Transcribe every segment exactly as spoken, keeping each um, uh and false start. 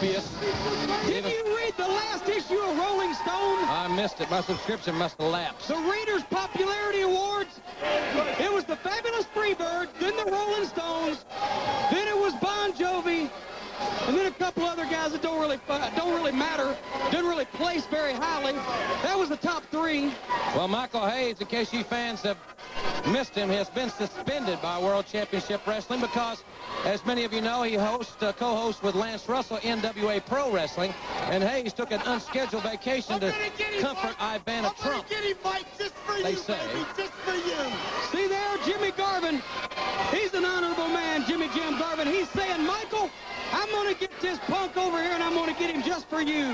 dubious. Did you read the last issue of Rolling Stone? I missed it. My subscription must have lapsed. The Reader's Popularity Awards. It was the Fabulous Freebird, then the Rolling Stones, then it was Bon Jovi, and then a couple other guys that don't really don't really matter, didn't really place very highly. That was the top three. Well, Michael Hayes, in case you fans have missed him, has been suspended by World Championship Wrestling because, as many of you know, he hosts, uh, co-hosts with Lance Russell N W A Pro Wrestling, and Hayes took an unscheduled vacation to comfort Ivana Trump. I'm gonna get him, Mike, just for They you, say. baby, just for you. See there, Jimmy Garvin. He's an honorable man, Jimmy Jim Garvin. He's saying, Michael, I'm going to get this punk over here, and I'm going to get him just for you.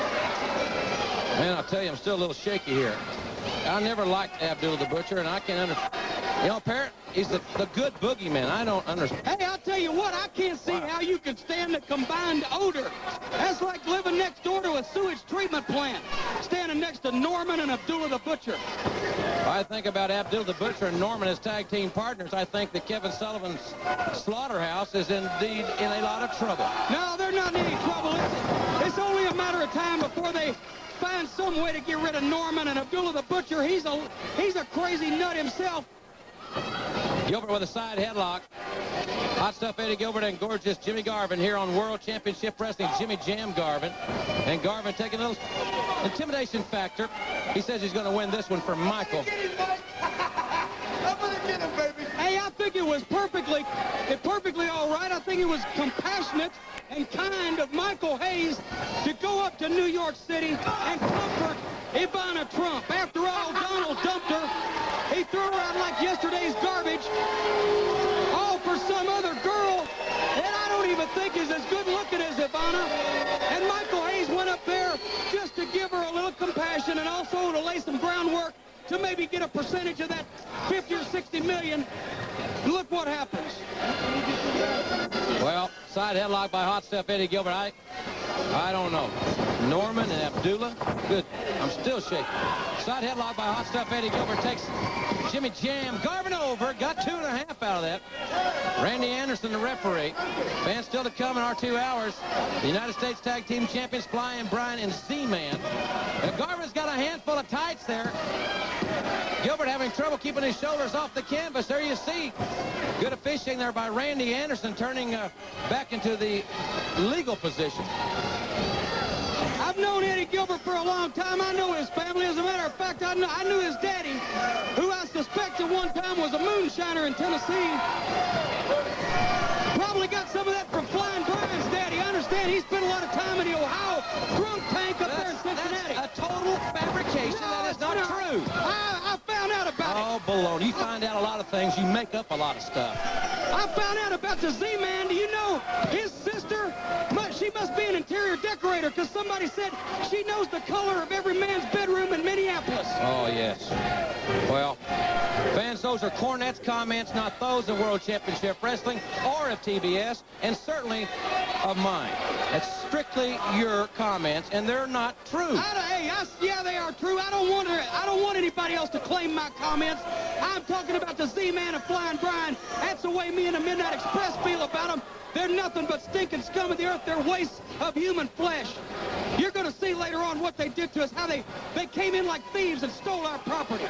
Man, I'll tell you, I'm still a little shaky here. I never liked Abdullah the Butcher, and I can't understand. You know, Parrott, he's the, the good boogeyman. I don't understand. Hey, I'll tell you what, I can't see Wow. how you could stand the combined odor. That's like living next door to a sewage treatment plant, standing next to Norman and Abdullah the Butcher. I think about Abdullah the Butcher and Norman as tag team partners. I think that Kevin Sullivan's Slaughterhouse is indeed in a lot of trouble. No, they're not in any trouble. It's, it's only a matter of time before they find some way to get rid of Norman and Abdullah the Butcher. He's a, he's a crazy nut himself. Gilbert with a side headlock. Hot Stuff Eddie Gilbert and gorgeous Jimmy Garvin here on World Championship Wrestling. Jimmy Jam Garvin. And Garvin taking a little intimidation factor. He says he's going to win this one for Michael. Get him, Mike. I'm gonna get him, baby. Hey, I think it was perfectly, it perfectly all right. I think it was compassionate and kind of Michael Hayes to go up to New York City and comfort Ivana Trump. After all, Donald dumped her. He threw her out like yesterday's garbage, all for some other girl that I don't even think is as good looking as Ivana. And Michael Hayes went up there just to give her a little compassion and also to lay some groundwork to maybe get a percentage of that fifty or sixty million. Look what happens. Well, side headlock by Hot Stuff Eddie Gilbert. I, I don't know. Norman and Abdullah. Good. I'm still shaking. Side headlock by Hot Stuff Eddie Gilbert takes Jimmy Jam Garvin over. Got two and a half out of that. Randy Anderson, the referee. Fans still to come in our two hours. The United States Tag Team Champions, Flying Brian and Z-Man. And Garvin's got a handful of tights there. Gilbert having trouble keeping his shoulders off the canvas. There you see. Good officiating there by Randy Anderson, turning uh, back into the legal position. I've known Eddie Gilbert for a long time. I know his family. As a matter of fact, I, know, I knew his daddy, who I suspect at one time was a moonshiner in Tennessee. Probably got some of that from Flying Brian's daddy. I understand he spent a lot of time in the Ohio drunk tank up That's, there in Cincinnati. That's a total fabrication. No, that is not no. true. I, I found out about it. Oh, baloney. You find out a lot of things. You make up a lot of stuff. I found out about the Z-Man. Do you know his sister? She must be an interior decorator because somebody said she knows the color of every man's bedroom in Minneapolis. Oh, yes. Well, fans, those are Cornette's comments, not those of World Championship Wrestling or of T B S, and certainly of mine. That's strictly your comments, and they're not true. I don't, hey, I, yeah, they are true. I don't want to, I don't want anybody else to claim my comments. I'm talking about the Z-Man and Flying Brian. That's the way me and the Midnight Express feel about them. They're nothing but stinking scum of the earth. They're wastes of human flesh. You're going to see later on what they did to us, how they, they came in like thieves and stole our property.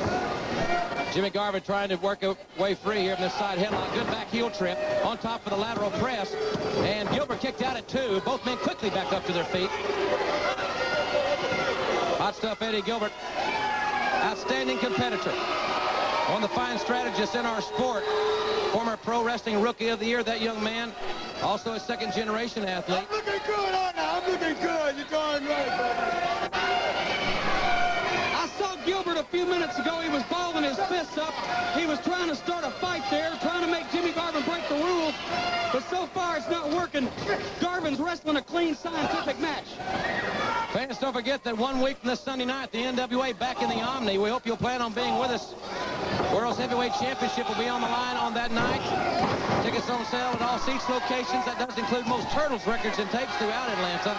Jimmy Garvin trying to work a way free here from this side headlock. Good back heel trip on top of the lateral press. And Gilbert kicked out at two. Both men quickly back up to their feet. Hot Stuff Eddie Gilbert, outstanding competitor. One of the fine strategists in our sport. Former Pro Wrestling Rookie of the Year, that young man. Also a second-generation athlete. I'm looking good, aren't I? I'm looking good. You're darn right, baby. I saw Gilbert a few minutes ago. He was balling his fists up. He was trying to start a fight there, trying to make Jimmy Garvin break the rules. But so far, it's not working. Garvin's wrestling a clean, scientific match. Fans, don't forget that one week from this Sunday night, the N W A back in the Omni. We hope you'll plan on being with us. World's Heavyweight Championship will be on the line on that night. Tickets on sale at all Seats locations. That does include most Turtles records and tapes throughout Atlanta.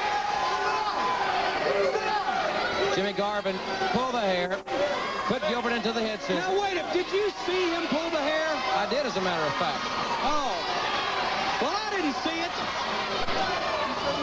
Jimmy Garvin, pull the hair. Put Gilbert into the head scissors. Now, wait a did you see him pull the hair? I did, as a matter of fact. Oh. Well, I didn't see it.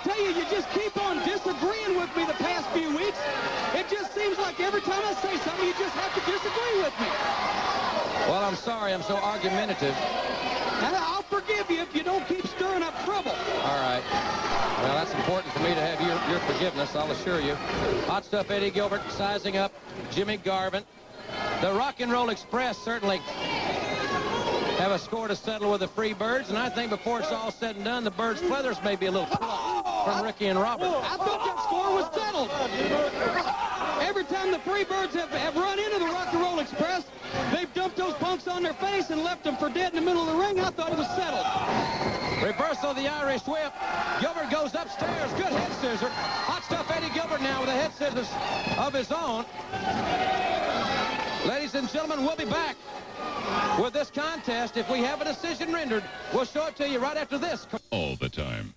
tell you, you just keep on disagreeing with me the past few weeks. It just seems like every time I say something, you just have to disagree with me. Well, I'm sorry. I'm so argumentative. And I'll forgive you if you don't keep stirring up trouble. All right. Well, that's important for me to have your, your forgiveness, I'll assure you. Hot Stuff Eddie Gilbert sizing up Jimmy Garvin. The Rock and Roll Express certainly have a score to settle with the Freebirds, and I think before it's all said and done, the Birds' feathers may be a little plucked from Ricky and Robert. I thought that score was settled. Every time the Freebirds have, have run into the Rock and Roll Express, they've dumped those punks on their face and left them for dead in the middle of the ring. I thought it was settled. Reversal of the Irish whip. Gilbert goes upstairs. Good head scissor. Hot Stuff Eddie Gilbert now with a head scissors of his own. Ladies and gentlemen, we'll be back with this contest. If we have a decision rendered, we'll show it to you right after this. All the time.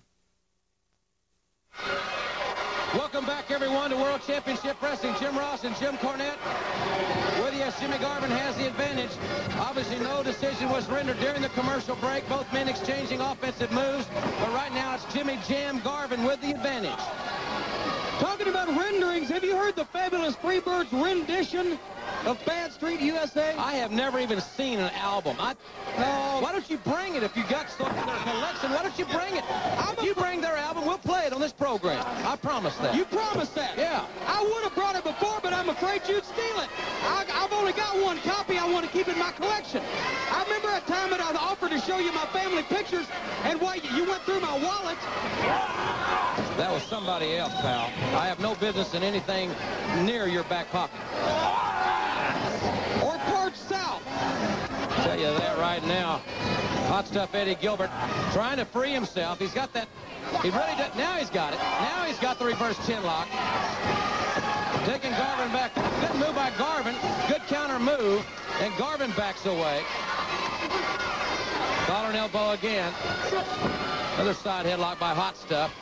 Welcome back, everyone, to World Championship Wrestling. Jim Ross and Jim Cornette with you as Jimmy Garvin has the advantage. Obviously, no decision was rendered during the commercial break. Both men exchanging offensive moves. But right now, it's Jimmy Jam Garvin with the advantage. Talking about renderings, have you heard the fabulous Freebirds rendition of Bad Street U S A? I have never even seen an album. I, No. why don't you bring it if you got something in their collection? Why don't you bring it? If you bring their album, we'll play it on this program. I promise that. You promised that. Yeah. I would have brought it before, but I'm afraid you'd steal it. I, I've only got one copy. I want to keep in my collection. I remember a time that I offered to show you my family pictures, and why you went through my wallet. That was somebody else, pal. I have no business in anything near your back pocket. Or Parch South. Tell you that right now. Hot Stuff Eddie Gilbert trying to free himself. He's got that. He really does. Now he's got it. Now he's got the reverse chin lock. Taking Garvin back. Good move by Garvin. Good counter move. And Garvin backs away. Collar and elbow again. Another side headlock by Hot Stuff.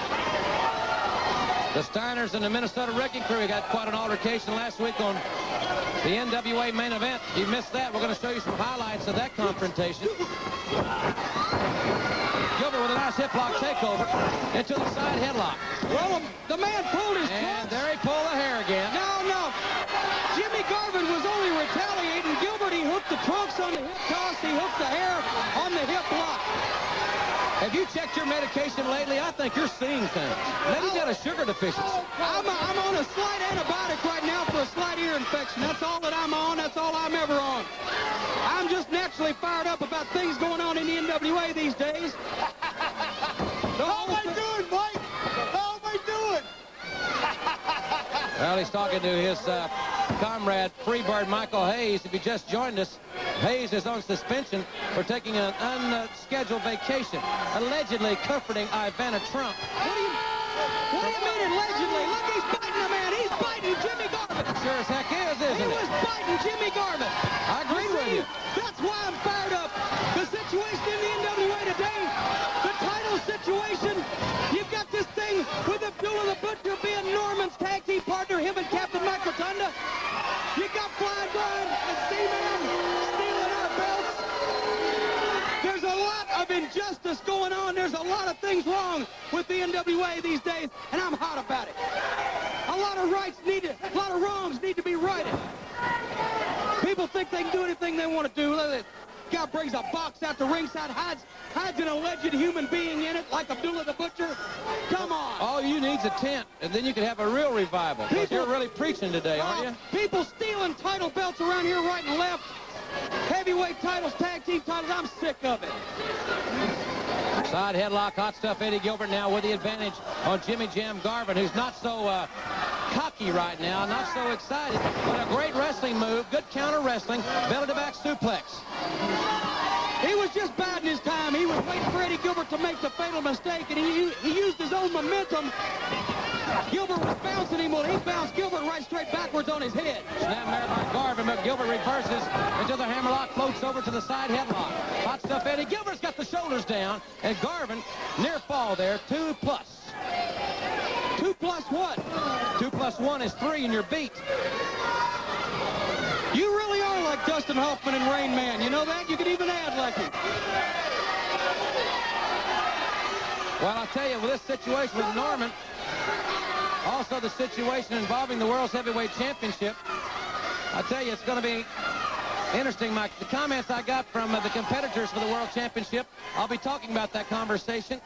The Steiners and the Minnesota Wrecking Crew got quite an altercation last week on the N W A main event. You missed that. We're going to show you some highlights of that confrontation. Gilbert with a nice hip lock takeover into the side headlock. Well, the man pulled his And trunks. there he pulled the hair again. No, no. Jimmy Garvin was only retaliating. Gilbert, he hooked the trunks on the hip toss. He hooked the hair on the hip lock. Have you checked your medication lately? I think you're seeing things. Maybe you got a sugar deficiency. I'm, I'm on a slight antibiotic right now for a slight ear infection. That's all that I'm on. That's all I'm ever on. I'm just naturally fired up about things going on in the N W A these days. How am I doing, Mike? How am I doing? Well, he's talking to his uh, comrade, Freebird Michael Hayes. If you just joined us, Hayes is on suspension for taking an unscheduled vacation, allegedly comforting Ivana Trump. What do you, what do you mean allegedly? Look, he's biting the man. He's biting Jimmy Garvin. Sure as heck is, He isn't was it? biting Jimmy Garvin. I agree with you. That's why I'm fired up. The situation in the N W A today, the title situation, you've got this thing with Abdullah the Butcher being Norman's tag team partner, him and Captain Mike Rotunda. You got Flying Brian and C-Man stealing our belts. There's a lot of injustice going on. There's a lot of things wrong with the N W A these days, and I'm hot about it. A lot of rights need to, a lot of wrongs need to be righted. People think they can do anything they want to do. Guy brings a box out to ringside, hides, hides an alleged human being in it, like Abdullah the Butcher. Come on. All you need's a tent, and then you can have a real revival. 'Cause People- you're really preaching today, aren't you? People stealing title belts around here right and left. Heavyweight titles, tag team titles, I'm sick of it. Side headlock, Hot Stuff Eddie Gilbert now with the advantage on Jimmy Jam Garvin, who's not so uh, cocky right now, not so excited, but a great wrestling move, good counter wrestling, belly-to-back suplex. He was just biding his time. He was waiting for Eddie Gilbert to make the fatal mistake, and he, he used his own momentum. Gilbert was bouncing him. Well, he bounced Gilbert right straight backwards on his head. Snapmare by Garvin, but Gilbert reverses into the hammerlock, floats over to the side headlock. Hot Stuff Eddie Gilbert's got the shoulders down, and Garvin near fall there, two plus. Two plus what? Two plus one is three, and you're beat. You really are like Dustin Hoffman and Rain Man. You know that? You could even add like him. Well, I'll tell you, with this situation with Norman. Also the situation involving the World's Heavyweight Championship. I tell you, it's going to be interesting, Mike. The comments I got from uh, the competitors for the World Championship, I'll be talking about that conversation.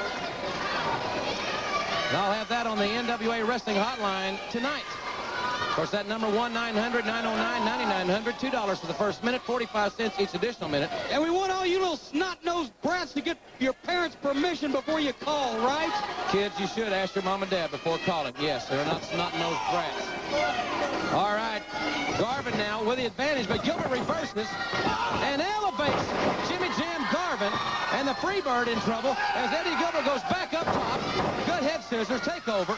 And I'll have that on the N W A Wrestling Hotline tonight. Of course, that number one nine hundred nine oh nine ninety-nine hundred, two dollars for the first minute, forty-five cents each additional minute. And we want all you little snot-nosed brats to get your parents' permission before you call, right? Kids, you should ask your mom and dad before calling. Yes, they're not snot-nosed brats. All right, Garvin now with the advantage, but Gilbert reverses and elevates Jimmy Jam Garvin, and the Freebird in trouble as Eddie Gilbert goes back up top. Good head scissors, takeover.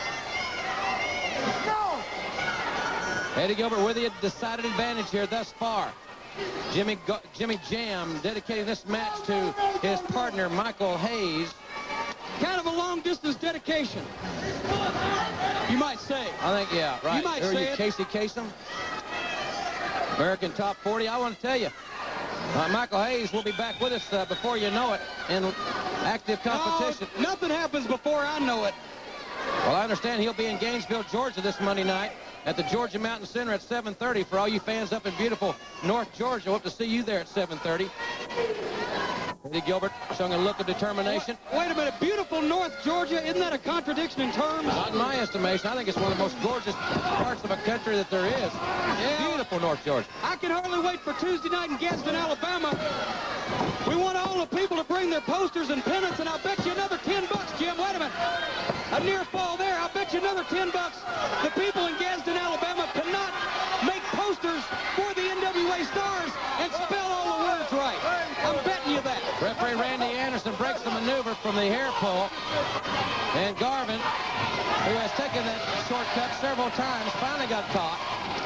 Eddie Gilbert with the decided advantage here thus far. Jimmy Go Jimmy Jam dedicating this match to his partner, Michael Hayes. Kind of a long-distance dedication, you might say. I think, yeah, right. You might Who are say you, it. Casey Kasem? American Top forty. I want to tell you, uh, Michael Hayes will be back with us uh, before you know it in active competition. Oh, nothing happens before I know it. Well, I understand he'll be in Gainesville, Georgia this Monday night at the Georgia Mountain Center at seven thirty. For all you fans up in beautiful North Georgia, hope to see you there at seven thirty. Eddie Gilbert showing a look of determination. Wait, wait a minute, beautiful North Georgia, isn't that a contradiction in terms? Not in my estimation. I think it's one of the most gorgeous parts of a country that there is. Yeah. Beautiful North Georgia. I can hardly wait for Tuesday night in Gadsden, Alabama. We want all the people to bring their posters and pennants, and I'll bet you another ten bucks, Jim. Wait a minute. A near fall there. I'll bet you another ten bucks. The people in Gadsden, Alabama cannot make posters for the N W A Stars and spell all the words right. I'm betting you that. Referee Randy Anderson breaks the maneuver from the hair pull. And Garvin, who has taken that shortcut several times, finally got caught.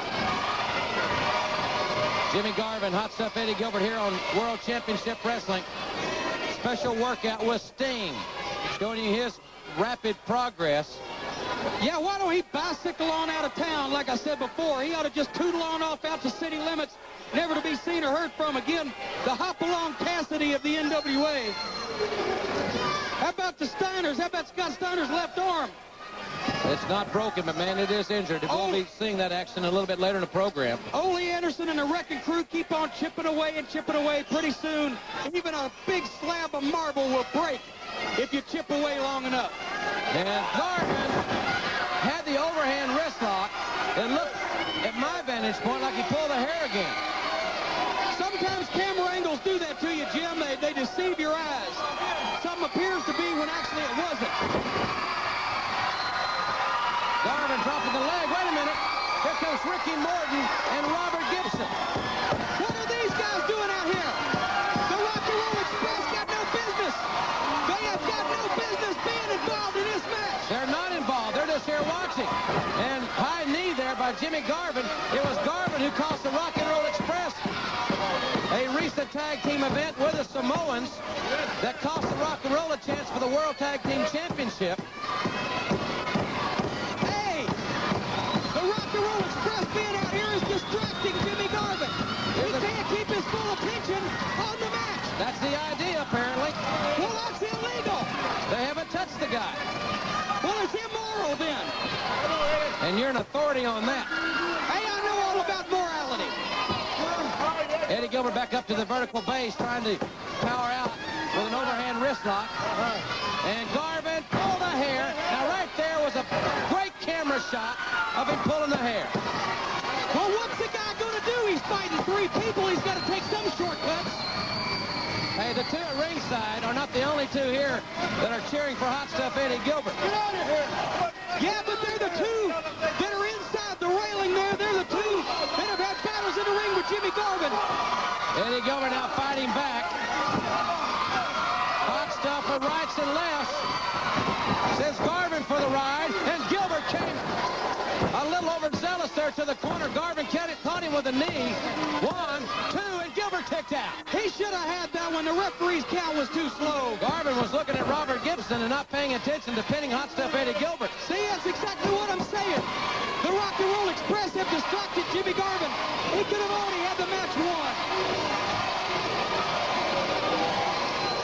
Jimmy Garvin, Hot Stuff Eddie Gilbert here on World Championship Wrestling. Special workout with Sting, showing you his rapid progress. Yeah, why don't he bicycle on out of town? Like I said before, he ought to just tootle on off out to city limits, never to be seen or heard from again. The hop-along Cassidy of the N W A. How about the Steiners? How about Scott Steiner's left arm? It's not broken, but man, it is injured. We'll Oh. be seeing that action a little bit later in the program. Ole Anderson and the Wrecking Crew keep on chipping away and chipping away. Pretty soon, even a big slab of marble will break if you chip away long enough. And Garvin had the overhand wrist lock. It looked, at my vantage point, like he pulled the hair again. Sometimes camera angles do that to you, Jim. They, they deceive your eyes. Something appears to be when actually it wasn't. Garvin dropping the leg. Wait a minute. Here comes Ricky Morton and Robert Gibson. What are these guys doing out here? The Rock and Roll Express got no business. They have got no business being involved in this match. They're not involved. They're just here watching. And high knee there by Jimmy Garvin. It was Garvin who cost the Rock and Roll Express a recent tag team event with the Samoans that cost the Rock and Roll a chance for the World Tag Team Championship. Hey, the Rock and Roll Express being out here is distracting Jimmy Garvin. He can't keep his full attention on the match. That's the idea, apparently. Well, that's illegal. They haven't touched the guy. Well, it's immoral then. And you're an authority on that. Hey, I know all about morality. Eddie Gilbert back up to the vertical base, trying to power out with an overhand wrist lock. And Garvin pulled the hair. Now, right there was a great camera shot of him pulling the hair. Well, what's the guy going to do? He's fighting three people. He's got to take some shortcuts. Hey, the two at ringside are not the only two here that are cheering for Hot Stuff Eddie Gilbert. Get out of here. Yeah, but they're the two that are inside the railing there. They're the two that have had battles in the ring with Jimmy Garvin. Eddie Gilbert now fighting back. Hot Stuff for rights and lefts. Says Garvin for the ride, and Gilbert came a little overzealous there to the corner. Garvin caught him with a knee. One, two, and Gilbert kicked out. He should have had that one. The referee's count was too slow. Garvin was looking at Robert Gibson and not paying attention to pinning Hot Stuff Eddie Gilbert. See, that's exactly what I'm saying. The Rock and Roll Express have distracted Jimmy Garvin. He could have already had the match won.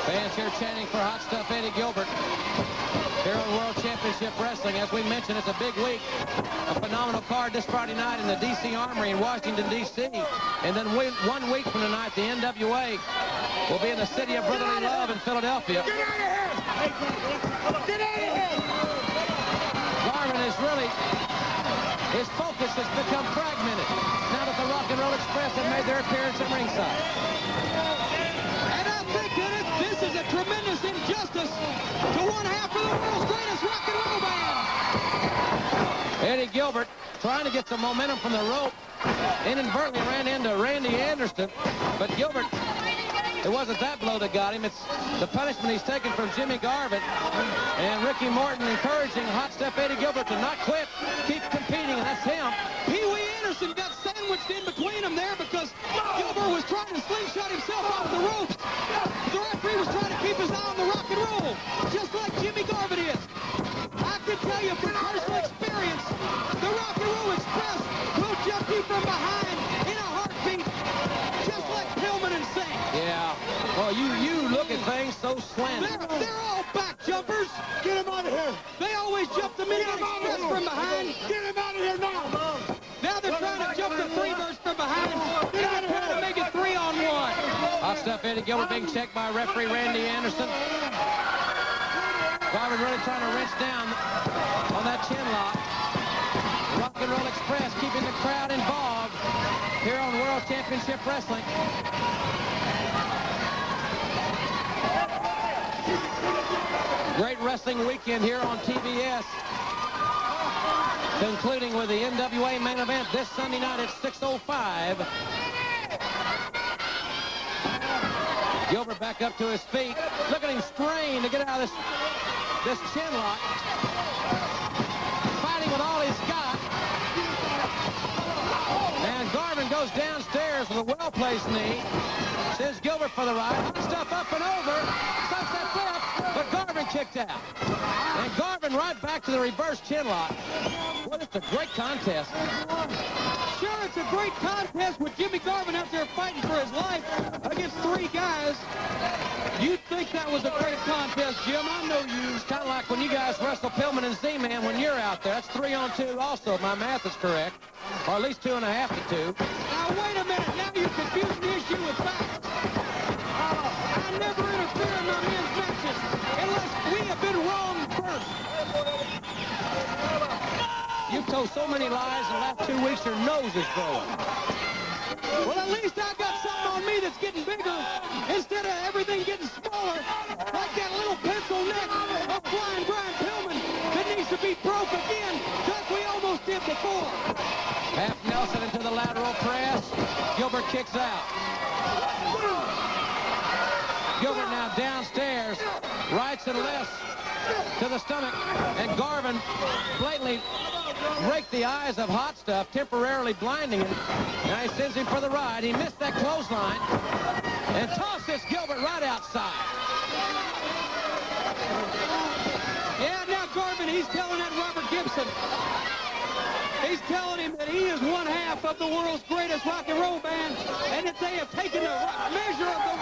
Fans here chanting for Hot Stuff Eddie Gilbert here on World Championship Wrestling. As we mentioned, it's a big week. A phenomenal card this Friday night in the D C Armory in Washington, D C And then we, one week from tonight, the N W A will be in the City of Brotherly Love in Philadelphia. Get out of here! Get out of here! Garvin is really, his focus has become fragmented now that the Rock and Roll Express have made their appearance at ringside. And I think that it, this is a tremendous injustice to one half of the world's greatest rock and roll band. Eddie Gilbert trying to get some momentum from the rope. Inadvertently ran into Randy Anderson, but Gilbert, it wasn't that blow that got him. It's the punishment he's taken from Jimmy Garvin. And Ricky Morton encouraging Hot Stuff Eddie Gilbert to not quit, keep competing, and that's him. Pee Wee Anderson got sandwiched in between them there because Gilbert was trying to slingshot himself off the ropes. The referee was trying to keep his eye on the rock and roll, just like Jimmy Garvin is. I can tell you from personal experience, the Rock and Roll Express will jump you from behind in a heartbeat, just like Pillman and Singh. Yeah. Well, you you look at things so slanted. They're, they're all back jumpers. Get him out of here! They always jump the Midnight Express from behind. Get him out of here now! Now they're trying to jump the Freebirds from behind. They're trying to make it three on one. Hot Stuff Eddie Gilbert being checked by referee Randy Anderson. Garvin really trying to wrench down on that chin lock. Rock and Roll Express keeping the crowd involved here on World Championship Wrestling. Great wrestling weekend here on T B S. Concluding with the N W A main event this Sunday night at six oh five. Gilbert back up to his feet. Look at him strain to get out of this, this chin lock. Fighting with all he's got. And Garvin goes downstairs with a well-placed knee. Sends Gilbert for the ride. Hot Stuff up and over. Sunset flip, but Garvin kicked out. And Garvin right back to the reverse chin lock. Well, it's a great contest. Sure, it's a great contest with Jimmy Garvin out there fighting for his life against three guys. You'd think that was a great contest, Jim. I know you. It's kind of like when you guys wrestle Pillman and Z-Man when you're out there. That's three on two also, if my math is correct. Or at least two and a half to two. Now, wait a minute. Now you're confusing the issue with facts. I never interfere in my men's matches unless we have been wrong first. You've told so many lies in the last two weeks, your nose is growing. Well, at least I got something on me that's getting bigger instead of everything getting smaller, like that little pencil neck of Flying Brian Pillman that needs to be broke again, like we almost did before. Half Nelson into the lateral press. Gilbert kicks out. Gilbert now downstairs, rights and lefts to the stomach, and Garvin blatantly raked the eyes of Hot Stuff, temporarily blinding him. Now he sends him for the ride. He missed that clothesline and tosses Gilbert right outside. Yeah, now Garvin, he's telling that Robert Gibson, he's telling him that he is one half of the world's greatest rock and roll band, and that they have taken the measure of the